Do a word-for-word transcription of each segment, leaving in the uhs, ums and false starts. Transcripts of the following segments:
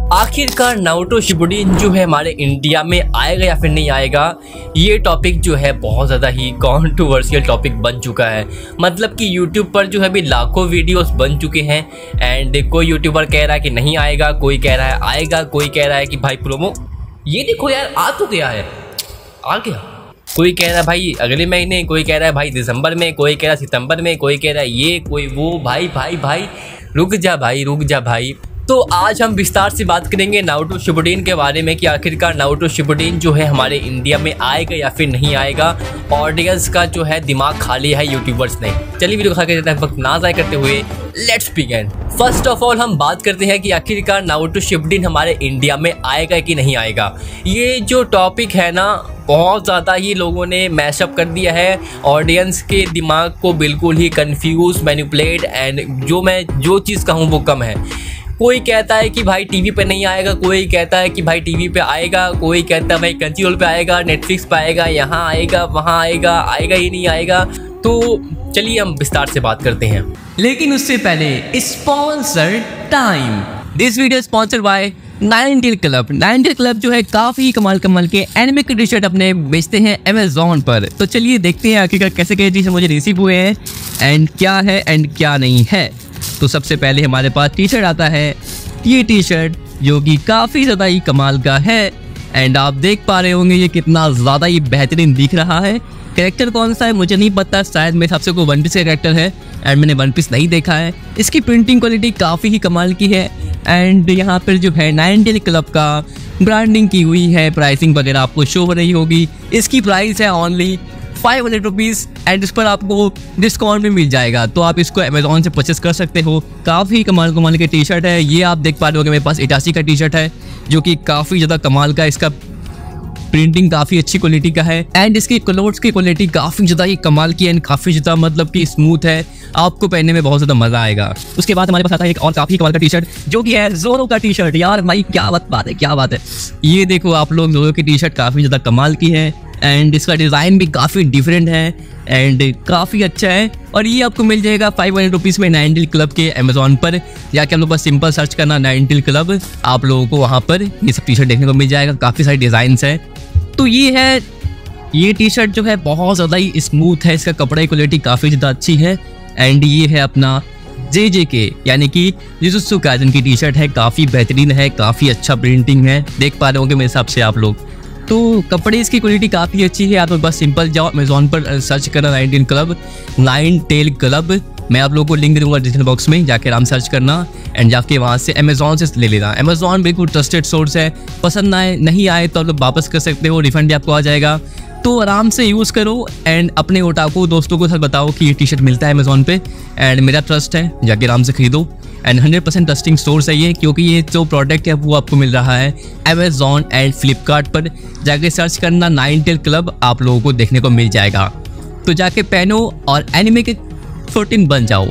आखिरकार Naruto Shippuden जो है हमारे इंडिया में आएगा या फिर नहीं आएगा, ये टॉपिक जो है बहुत ज़्यादा ही कॉन्ट्रोवर्शियल टॉपिक बन चुका है। मतलब कि यूट्यूब पर जो है अभी लाखों वीडियोस बन चुके हैं एंड कोई यूट्यूबर कह रहा है कि नहीं आएगा, कोई कह रहा है आएगा, कोई कह रहा है कि भाई प्रोमो ये देखो यार आ तो गया है, आ गया। कोई कह रहा है भाई अगले महीने, कोई कह रहा है भाई दिसंबर में, कोई कह रहा है सितंबर में, कोई कह रहा है ये कोई वो। भाई भाई भाई रुक जा भाई, रुक जा भाई। तो आज हम विस्तार से बात करेंगे नारुतो शिपुडिन के बारे में कि आखिरकार नारुतो शिपुडिन जो है हमारे इंडिया में आएगा या फिर नहीं आएगा। ऑडियंस का जो है दिमाग खाली है, यूट्यूबर्स नहीं। चलिए वीडियो खा के वक्त ना ज़ाया करते हुए let's begin. First of all हम बात करते हैं कि आखिरकार नारुतो शिपुडिन हमारे इंडिया में आएगा कि नहीं आएगा। ये जो टॉपिक है ना बहुत ज़्यादा ही लोगों ने मैशअप कर दिया है, ऑडियंस के दिमाग को बिल्कुल ही कंफ्यूज, मैनिपुलेट एंड जो मैं जो चीज़ कहूँ वो कम है। कोई कहता है कि भाई टीवी पे नहीं आएगा, कोई कहता है कि भाई टीवी पे आएगा, कोई कहता है भाई कंट्रोल पे आएगा, नेटफ्लिक्स पे आएगा, यहाँ आएगा, वहाँ आएगा, आएगा ही नहीं आएगा। तो चलिए हम विस्तार से बात करते हैं, लेकिन उससे पहले sponsor time. This video sponsored by Ninetail Club. Ninetail Club जो है काफ़ी कमाल कमाल के एनिमे के टी शर्ट अपने बेचते हैं अमेजोन पर। तो चलिए देखते हैं आखिरकार कैसे कैसे टी शर्ट मुझे रिसीव हुए हैं एंड क्या है एंड क्या नहीं है। तो सबसे पहले हमारे पास टी शर्ट आता है, ये टी शर्ट जो कि काफ़ी ज़्यादा ही कमाल का है एंड आप देख पा रहे होंगे ये कितना ज़्यादा ही बेहतरीन दिख रहा है। कैरेक्टर कौन सा है मुझे नहीं पता, शायद मेरे हिसाब से कोई वन पीस का कैरेक्टर है एंड मैंने वन पीस नहीं देखा है। इसकी प्रिंटिंग क्वालिटी काफ़ी ही कमाल की है एंड यहाँ पर जो है नाइनटेल क्लब का ब्रांडिंग की हुई है, प्राइसिंग वगैरह आपको शो हो रही होगी। इसकी प्राइस है only five hundred rupees and इस पर आपको डिस्काउंट भी मिल जाएगा, तो आप इसको अमेजोन से परचेस कर सकते हो। काफ़ी कमाल कमाल के टी शर्ट है। ये आप देख पा रहे हो कि मेरे पास इटाची का टी शर्ट है जो कि काफ़ी ज़्यादा कमाल का, इसका प्रिंटिंग काफ़ी अच्छी क्वालिटी का है एंड इसकी क्लोथ्स की क्वालिटी काफ़ी ज़्यादा ही कमाल की एंड काफ़ी ज़्यादा मतलब कि स्मूथ है, आपको पहनने में बहुत ज़्यादा मज़ा आएगा। उसके बाद हमारे पास आता है एक और काफ़ी कमाल का टी शर्ट जो कि है जोरो का टी शर्ट। यार भाई क्या बात बात है, क्या बात है। ये देखो आप लोग, जोरो की टी शर्ट काफ़ी ज़्यादा कमाल की है एंड इसका डिज़ाइन भी काफ़ी डिफरेंट है एंड काफ़ी अच्छा है और ये आपको मिल जाएगा फाइव हंड्रेड रुपीज़ में नाइनटेल क्लब के अमेजोन पर। जाके आप लोग बस सिंपल सर्च करना नाइनटेल क्लब, आप लोगों को वहाँ पर ये सब टी शर्ट देखने को मिल जाएगा। काफ़ी सारे डिज़ाइंस हैं। तो ये है, ये टी शर्ट जो है बहुत ज़्यादा ही स्मूथ है, इसका कपड़ा की क्वालिटी काफ़ी ज़्यादा अच्छी है एंड ये है अपना जे जे के यानी कि जुजुत्सु काइसेन की टी शर्ट है, काफ़ी बेहतरीन है, काफ़ी अच्छा प्रिंटिंग है, देख पा रहे होंगे मेरे हिसाब से आप लोग। तो कपड़े इसकी क्वालिटी काफ़ी अच्छी है। आप बस सिंपल जाओ अमेजोन पर सर्च करना नाइनटेल क्लब, नाइनटेल क्लब। मैं आप लोगों को लिंक दूंगा डिस्क्रिप्शन बॉक्स में, जाके आराम सर्च करना एंड जाके वहाँ से अमेजोन से ले लेना। अमेजोन बिल्कुल ट्रस्टेड सोर्स है, पसंद आए नहीं आए तो आप लोग वापस कर सकते हो, रिफंड भी आपको आ जाएगा। तो आराम से यूज़ करो एंड अपने ओटाकू दोस्तों को साथ बताओ कि ये टी शर्ट मिलता है अमेजोन पे एंड मेरा ट्रस्ट है, जाके आराम से खरीदो and hundred percent trusting stores है ये, क्योंकि ये जो प्रोडक्ट है वो आपको मिल रहा है अमेजोन एंड फ्लिपकार्ट पर। जाके सर्च करना नाइनटेल क्लब, आप लोगों को देखने को मिल जाएगा। तो जाके पहनो और एनिमे के फोर्टीन बन जाओ।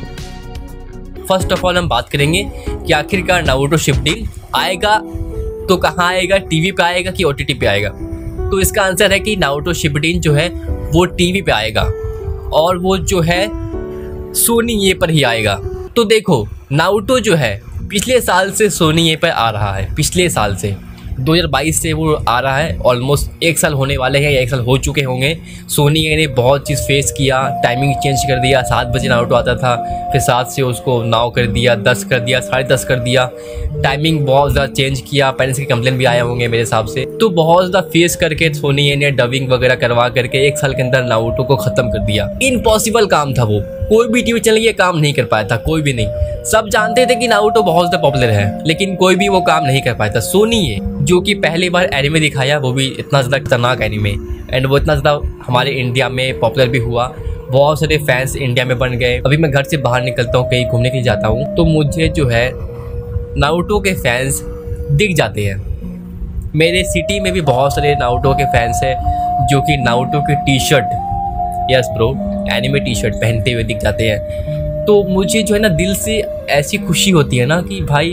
फर्स्ट ऑफ ऑल हम बात करेंगे कि आखिरकार नारुतो शिपुडिन आएगा तो कहाँ आएगा, टीवी पे आएगा कि ओटीटी पे आएगा। तो इसका आंसर है कि नारुतो शिपुडिन जो है वो टीवी पे आएगा और वो जो है सोनी ये पर ही आएगा। तो देखो नारुतो जो है पिछले साल से सोनी ये पर आ रहा है, पिछले साल से दो हज़ार बाईस से वो आ रहा है, ऑलमोस्ट एक साल होने वाले हैं या एक साल हो चुके होंगे। सोनी ने बहुत चीज़ फेस किया, टाइमिंग चेंज कर दिया, सात बजे नारुतो आता था, फिर सात से उसको नौ कर दिया, दस कर दिया, साढ़े दस कर दिया, टाइमिंग बहुत ज़्यादा चेंज किया। पेरेंट्स के कंप्लेन भी आए होंगे मेरे हिसाब से। तो बहुत ज़्यादा फेस करके सोनी ने डबिंग वगैरह करवा करके एक साल के अंदर नारुतो को ख़त्म कर दिया। इम्पॉसिबल काम था वो, कोई भी टीवी चैनल ये काम नहीं कर पाया था, कोई भी नहीं। सब जानते थे कि नारुतो बहुत ज़्यादा पॉपुलर है लेकिन कोई भी वो काम नहीं कर पाया था। सोनी ये जो कि पहली बार एनिमे दिखाया, वो भी इतना ज़्यादा खतरनाक एनिमे एंड वो इतना ज़्यादा हमारे इंडिया में पॉपुलर भी हुआ, बहुत सारे फैंस इंडिया में बन गए। अभी मैं घर से बाहर निकलता हूँ, कहीं घूमने के लिए जाता हूँ तो मुझे जो है नारुतो के फैंस दिख जाते हैं। मेरे सिटी में भी बहुत सारे नारुतो के फैंस हैं जो कि नारुतो की T shirt, yes bro, anime T shirt पहनते हुए दिख जाते हैं। तो मुझे जो है ना दिल से ऐसी खुशी होती है ना कि भाई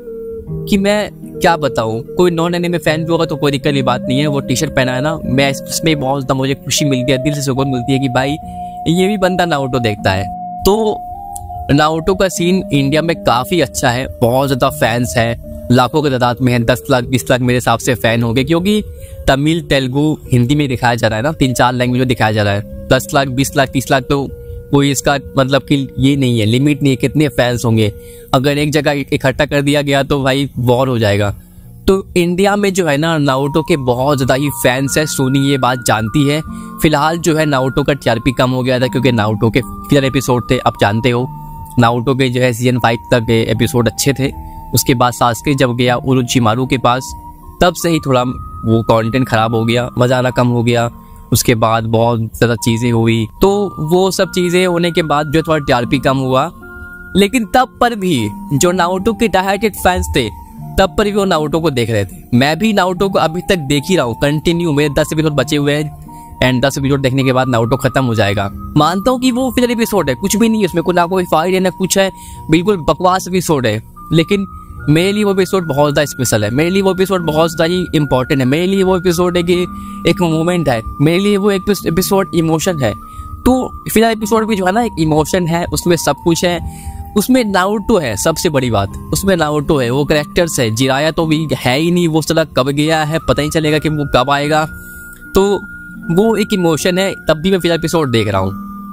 कि मैं क्या बताऊँ, कोई नॉन एनिमे फैन भी होगा तो कोई दिक्कत की बात नहीं है। वो टी शर्ट पहना है ना, मैं इसमें बहुत ज़्यादा मुझे खुशी मिलती है, दिल से सुकून मिलती है कि भाई ये भी बंदा नारुतो देखता है। तो नारुतो का सीन इंडिया में काफ़ी अच्छा है, बहुत ज़्यादा फैंस हैं, लाखों की तादाद में है, दस लाख बीस लाख मेरे हिसाब से फ़ैन होंगे, क्योंकि तमिल तेलुगु हिंदी में दिखाया जा रहा है ना, तीन चार लैंग्वेज में दिखाया जा रहा है। दस लाख बीस लाख तीस लाख तो कोई इसका मतलब कि ये नहीं है, लिमिट नहीं है कितने फैंस होंगे। अगर एक जगह इकट्ठा कर दिया गया तो भाई वॉर हो जाएगा। तो इंडिया में जो है ना नारुतो के बहुत ज़्यादा ही फैंस है, सोनी ये बात जानती है। फिलहाल जो है नारुतो का टीआरपी कम हो गया था क्योंकि नारुतो के फिलर एपिसोड थे, आप जानते हो नारुतो के जो है सीजन फाइव तक के एपिसोड अच्छे थे। उसके बाद सास्के जब गया ओरोचिमारू के पास, तब से ही थोड़ा वो कंटेंट खराब हो गया, मजा आना कम हो गया। उसके बाद बहुत ज़्यादा चीज़ें हुई, तो वो सब चीज़ें होने के बाद जो थोड़ा टीआरपी कम हुआ। लेकिन तब पर भी जो नारुतो के डायहार्टेड फैंस थे, तब पर भी वो नारुतो को देख रहे थे। मैं भी नारुतो को अभी तक देख ही रहा हूँ कंटिन्यू, मेरे दस एपिसोड बचे हुए हैं एंड दस एपिसोड देखने के बाद नारुतो खत्म हो जाएगा। मानता हूँ कि वो फिलर एपिसोड है, कुछ भी नहीं है उसमें, ना कोई फाइट है ना कुछ है, बिल्कुल बकवास एपिसोड है। लेकिन मेरे लिए वो एपिसोड बहुत ज़्यादा स्पेशल है, मेरे लिए वो एपिसोड बहुत ज़्यादा ही इंपॉर्टेंट है, मेरे लिए वो एपिसोड है कि एक मोमेंट है, मेरे लिए वो एक एपिसोड इमोशन है। तो फिलहाल एपिसोड भी जो है ना एक इमोशन है, उसमें सब कुछ है, उसमें नारुतो है, सबसे बड़ी बात उसमें नारुतो है, वो कैरेक्टर्स है। जिराया तो भी है ही नहीं, वो साला कब गया है पता ही चलेगा कि वो कब आएगा। तो वो एक इमोशन है, तब भी मैं फिलहाल एपिसोड देख रहा हूँ।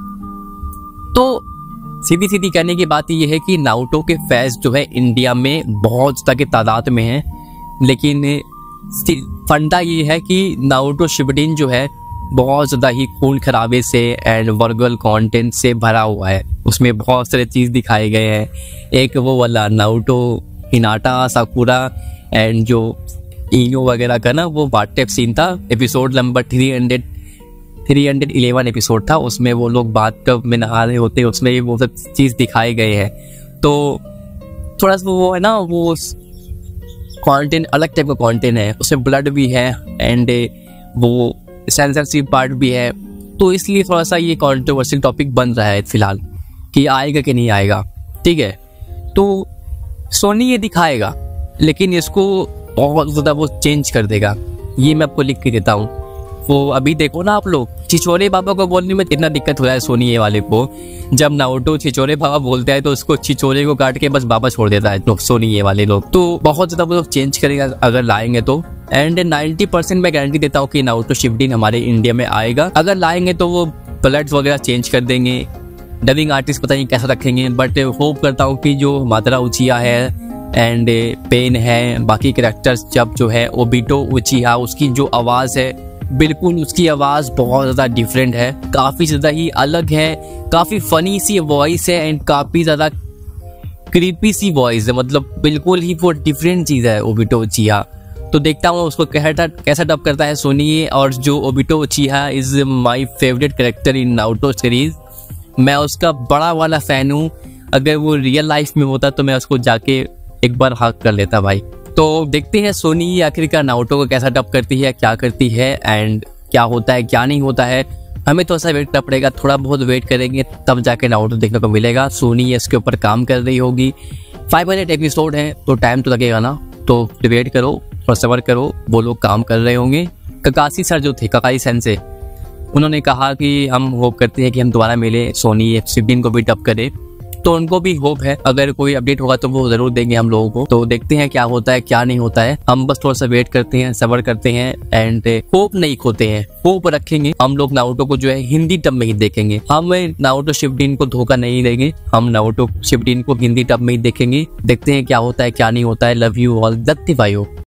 तो सीधी सीधी कहने की बात यह है कि नारुतो के फैंस जो है इंडिया में बहुत ज़्यादा की तादाद में है, लेकिन फंडा ये है कि नारुतो शिपुडेन जो है बहुत ज़्यादा ही खून खराबे से एंड वर्गल कंटेंट से भरा हुआ है। उसमें बहुत सारे चीज़ दिखाए गए हैं। एक वो वाला नारुतो हिनाटा साकुरा एंड जो इनो वगैरह का ना वो वाटेप सीन था, episode number three hundred three hundred eleven episode था, उसमें वो लोग बाथटब में नहा रहे होते हैं, उसमें वो सब चीज़ दिखाए गए हैं। तो थोड़ा सा वो है ना वो कंटेंट अलग टाइप का कंटेंट है, उसमें ब्लड भी है एंड वो सेंसरशिप पार्ट भी है। तो इसलिए थोड़ा सा ये कंट्रोवर्शियल टॉपिक बन रहा है फिलहाल कि आएगा कि नहीं आएगा। ठीक है, तो सोनी ये दिखाएगा लेकिन इसको बहुत ज़्यादा वो चेंज कर देगा, ये मैं आपको लिख के देता हूँ। वो अभी देखो ना आप लोग, छिछोरे बाबा को बोलने में कितना दिक्कत हो रहा है सोनी ये वाले को। जब नारुतो छिछोरे बाबा बोलता है तो उसको छिछोरे को काट के बस बाबा छोड़ देता है तो सोनी ये वाले लोग। तो बहुत ज़्यादा वो चेंज करेगा अगर लाएंगे तो। एंड नाइन्टी परसेंट मैं गारंटी देता हूँ कि नारुतो शिपुडेन हमारे इंडिया में आएगा। अगर लाएंगे तो वो प्लॉट्स वगैरह चेंज कर देंगे, डबिंग आर्टिस्ट पता नहीं कैसा रखेंगे, बट होप करता हूँ कि जो मादरा उचिया है एंड पेन है, बाकी कैरेक्टर्स जब जो है ओबिटो उचिया, उसकी जो आवाज़ है बिल्कुल उसकी आवाज़ बहुत ज़्यादा डिफरेंट है, काफ़ी ज़्यादा ही अलग है, काफ़ी फनी सी वॉइस है एंड काफ़ी ज़्यादा क्रीपी सी वॉइस है, मतलब बिल्कुल ही वो डिफरेंट चीज़ है ओबिटो उचिया। तो देखता हूँ उसको कैसा कैसा डब करता है सोनी। और जो Obito Uchiha is my favourite character in Naruto series, मैं उसका बड़ा वाला फ़ैन हूँ। अगर वो रियल लाइफ में होता तो मैं उसको जाके एक बार हक कर लेता भाई। तो देखते हैं सोनी आखिरकार नारुतो को कैसा डब करती है, क्या करती है एंड क्या होता है क्या नहीं होता है। हमें तो ऐसा वेट करना पड़ेगा, थोड़ा बहुत वेट करेंगे तब जाके नारुतो देखने को मिलेगा। सोनी इसके ऊपर काम कर रही होगी, फाइव हंड्रेड एपिसोड है तो टाइम तो लगेगा ना, तो वेट करो और सबर करो, वो लोग काम कर रहे होंगे। ककाशी सर जो थे, ककाई सेंसे, उन्होंने कहा कि हम होप करते हैं कि हम दोबारा मिले, सोनी शिपुडेन को भी डब करे, तो उनको भी होप है। अगर कोई अपडेट होगा तो वो जरूर देंगे हम लोगों को। तो देखते हैं क्या होता है क्या नहीं होता है, हम बस थोड़ा सा वेट करते हैं, सब्र करते हैं एंड होप नहीं खोते हैं, होप रखेंगे। हम लोग नारुतो को जो है हिंदी डब में ही देखेंगे, हम नारुतो शिपुडेन को धोखा नहीं देंगे, हम नारुतो शिपुडेन को हिंदी डब में ही देखेंगे। देखते हैं क्या होता है क्या नहीं होता है। लव यू ऑल, दत्ती भाइयों।